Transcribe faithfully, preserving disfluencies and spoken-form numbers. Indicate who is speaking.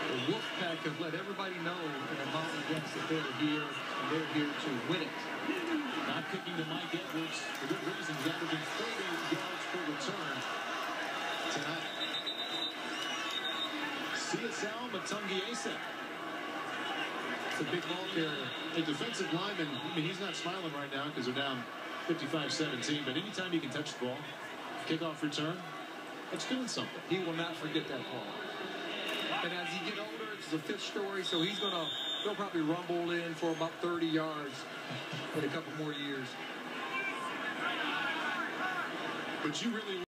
Speaker 1: The Wolfpack have let everybody know in the Mountain West that they're here, and they're here to win it.
Speaker 2: Not kicking to Mike Edwards for good reason. He's averaging forty yards per return tonight. Siasau Matagiese.
Speaker 1: It's a big ball carrier.
Speaker 2: A defensive lineman, I mean, he's not smiling right now because they're down fifty-five seventeen, but anytime he can touch the ball, kickoff return, that's doing something.
Speaker 1: He will not forget that ball. And as he get older, it's the fifth story, so he's going to, they'll probably rumble in for about thirty yards in a couple more years.
Speaker 2: But you really